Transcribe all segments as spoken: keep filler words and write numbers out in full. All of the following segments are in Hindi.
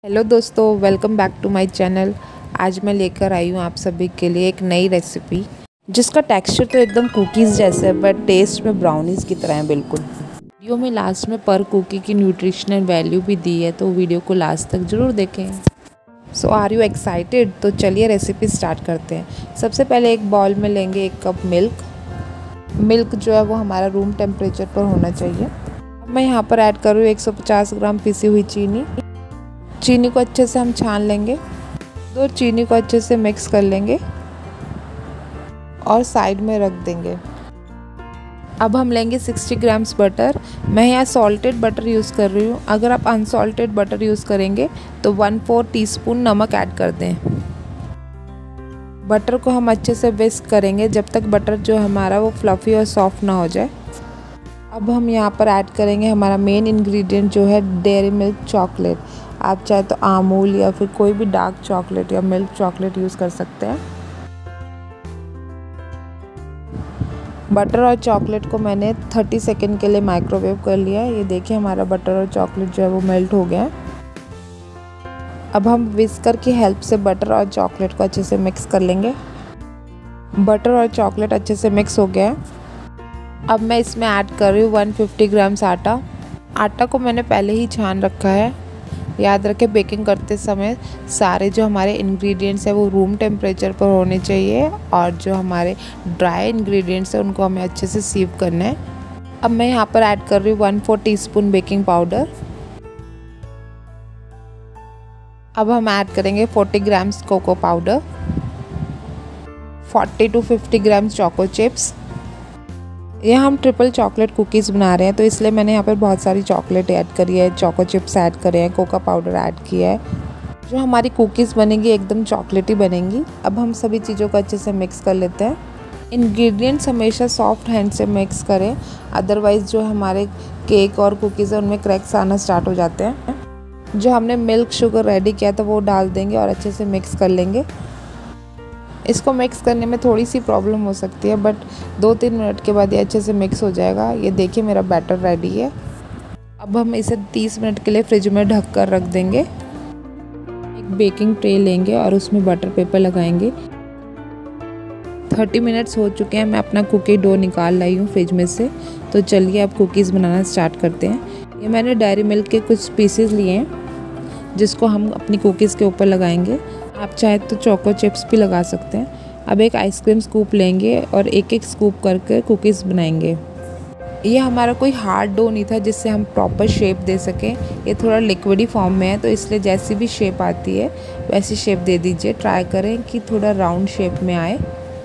हेलो दोस्तों, welcome back to my channel. आज मैं लेकर आई हूँ आप सभी के लिए एक नई रेसिपी जिसका टेक्सचर तो एकदम कुकीज़ जैसा है बट टेस्ट में ब्राउनीज़ की तरह है बिल्कुल। वीडियो में लास्ट में पर कुकी की न्यूट्रिशनल वैल्यू भी दी है, तो वीडियो को लास्ट तक ज़रूर देखें। So are you excited? तो चलिए रेसिपी स्टार्ट करते हैं। सबसे पहले एक बाउल में लेंगे एक कप मिल्क। मिल्क जो है वो हमारा रूम टेम्परेचर पर होना चाहिए। अब मैं यहाँ पर ऐड कर रही हूँ एक सौ पचास ग्राम पिसी हुई चीनी। चीनी को अच्छे से हम छान लेंगे। दो चीनी को अच्छे से मिक्स कर लेंगे और साइड में रख देंगे। अब हम लेंगे साठ ग्राम्स बटर। मैं यहाँ सॉल्टेड बटर यूज़ कर रही हूँ। अगर आप अनसॉल्टेड बटर यूज़ करेंगे तो वन फोर टीस्पून नमक ऐड कर दें। बटर को हम अच्छे से विस्क करेंगे जब तक बटर जो हमारा वो फ्लफ़ी और सॉफ्ट ना हो जाए। अब हम यहाँ पर ऐड करेंगे हमारा मेन इंग्रेडिएंट जो है डेयरी मिल्क चॉकलेट। आप चाहे तो अमूल या फिर कोई भी डार्क चॉकलेट या मिल्क चॉकलेट यूज़ कर सकते हैं। बटर और चॉकलेट को मैंने तीस सेकंड के लिए माइक्रोवेव कर लिया है। ये देखिए हमारा बटर और चॉकलेट जो है वो मेल्ट हो गया है। अब हम विस्कर की हेल्प से बटर और चॉकलेट को अच्छे से मिक्स कर लेंगे। बटर और चॉकलेट अच्छे से मिक्स हो गया है। अब मैं इसमें ऐड कर रही हूँ एक सौ पचास ग्राम्स आटा। आटा को मैंने पहले ही छान रखा है। याद रखें बेकिंग करते समय सारे जो हमारे इंग्रेडिएंट्स हैं वो रूम टेम्परेचर पर होने चाहिए और जो हमारे ड्राई इंग्रेडिएंट्स हैं उनको हमें अच्छे से सीव करना है। अब मैं यहाँ पर ऐड कर रही हूँ one four teaspoon baking powder. अब हम ऐड करेंगे चालीस ग्राम्स कोको पाउडर, चालीस टू पचास ग्राम्स चोको चिप्स। ये हम ट्रिपल चॉकलेट कुकीज़ बना रहे हैं तो इसलिए मैंने यहाँ पर बहुत सारी चॉकलेट ऐड करी है, चोको चिप्स ऐड करे हैं, कोका पाउडर ऐड किया है। जो हमारी कुकीज़ बनेंगी एकदम चॉकलेटी बनेंगी। अब हम सभी चीज़ों को अच्छे से मिक्स कर लेते हैं। इंग्रेडिएंट्स हमेशा सॉफ्ट हैंड से मिक्स करें, अदरवाइज़ जो हमारे केक और कुकीज़ हैं उनमें क्रैक्स आना स्टार्ट हो जाते हैं। जो हमने मिल्क शुगर रेडी किया था वो डाल देंगे और अच्छे से मिक्स कर लेंगे। इसको मिक्स करने में थोड़ी सी प्रॉब्लम हो सकती है बट दो तीन मिनट के बाद ये अच्छे से मिक्स हो जाएगा। ये देखिए मेरा बैटर रेडी है। अब हम इसे तीस मिनट के लिए फ्रिज में ढक कर रख देंगे। एक बेकिंग ट्रे लेंगे और उसमें बटर पेपर लगाएंगे। तीस मिनट्स हो चुके हैं। मैं अपना कुकी डो निकाल लाई हूँ फ्रिज में से। तो चलिए अब कुकीज़ बनाना स्टार्ट करते हैं। ये मैंने डेयरी मिल्क के कुछ पीसेस लिए हैं जिसको हम अपनी कुकीज़ के ऊपर लगाएंगे। आप चाहे तो चोको चिप्स भी लगा सकते हैं। अब एक आइसक्रीम स्कूप लेंगे और एक एक स्कूप करके कुकीज़ बनाएंगे। ये हमारा कोई हार्ड डो नहीं था जिससे हम प्रॉपर शेप दे सकें। ये थोड़ा लिक्विडी फॉर्म में है तो इसलिए जैसी भी शेप आती है वैसी शेप दे दीजिए। ट्राई करें कि थोड़ा राउंड शेप में आए।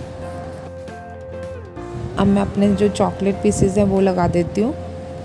अब मैं अपने जो चॉकलेट पीसेस हैं वो लगा देती हूँ।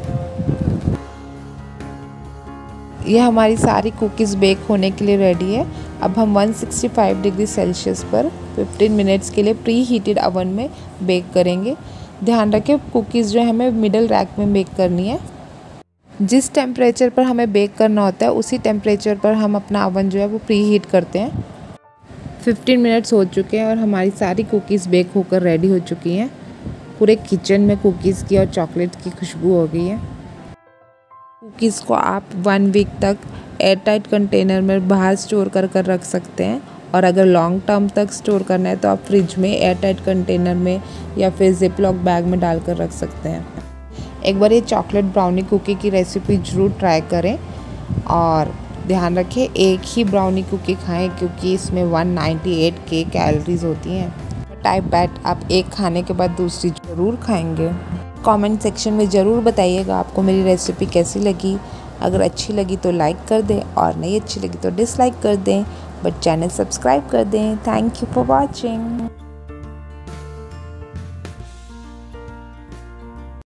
ये हमारी सारी कुकीज़ बेक होने के लिए रेडी है। अब हम एक सौ पैंसठ डिग्री सेल्सियस पर पंद्रह मिनट्स के लिए प्री हीटेड ओवन में बेक करेंगे। ध्यान रखें कुकीज़ जो है हमें मिडल रैक में बेक करनी है। जिस टेम्परेचर पर हमें बेक करना होता है उसी टेम्परेचर पर हम अपना ओवन जो है वो प्री हीट करते हैं। पंद्रह मिनट्स हो चुके हैं और हमारी सारी कुकीज़ बेक होकर रेडी हो चुकी हैं। पूरे किचन में कुकीज़ की और चॉकलेट की खुशबू हो गई है। कुकीज़ को आप वन वीक तक एयर टाइट कंटेनर में बाहर स्टोर कर कर रख सकते हैं और अगर लॉन्ग टर्म तक स्टोर करना है तो आप फ्रिज में एयर टाइट कंटेनर में या फिर जिप लॉक बैग में डालकर रख सकते हैं। एक बार ये चॉकलेट ब्राउनी कुकी की रेसिपी ज़रूर ट्राई करें और ध्यान रखें एक ही ब्राउनी कुकी खाएं क्योंकि इसमें एक सौ अट्ठानवे के कैलोरीज होती हैं। बट आई बेट आप एक खाने के बाद दूसरी ज़रूर खाएंगे। कमेंट सेक्शन में ज़रूर बताइएगा आपको मेरी रेसिपी कैसी लगी। अगर अच्छी लगी तो लाइक कर दें और नहीं अच्छी लगी तो डिसलाइक कर दें, बट चैनल सब्सक्राइब कर दें। Thank you for watching.